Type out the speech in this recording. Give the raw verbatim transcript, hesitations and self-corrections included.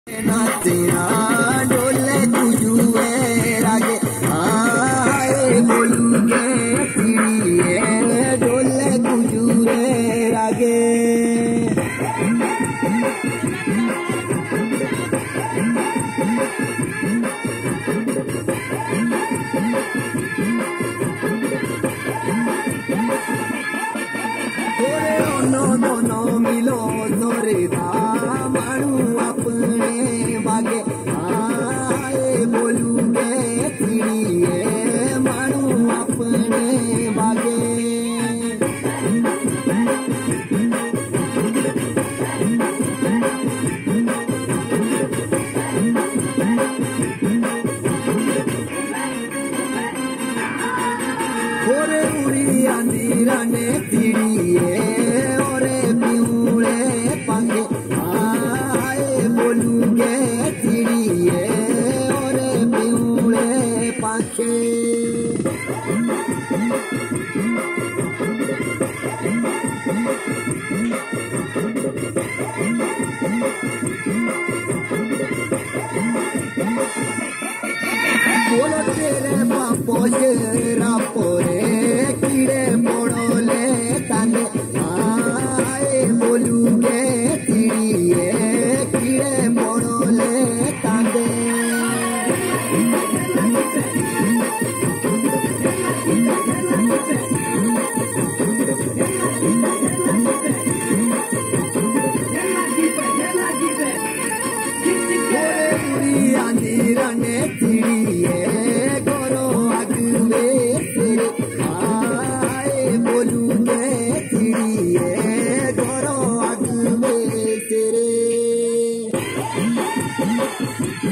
तेरा डोले तुझुए रागे आए बोलूंगे तेरी डोले तुझुए रागे दोनों दोनों मिलो तोरे मारू अपने बागे आए बोलूंगे तेरी मारू अपने बागे ओरे उड़ी अंधीरा ने तिड़ी ओरे पिउले पांगे आए बोलूंगे तिड़ी ओरे पिउले पांगे बोल तेरे बापो शेरा पोरे कीड़े मोड़ोले ताने आए बोलूंगे तिड़िए कीड़े मोड़ोले ताने ने तिड़िए करो अगवे तेरे आए बोलूंगे तिड़िए करो अगवे तेरे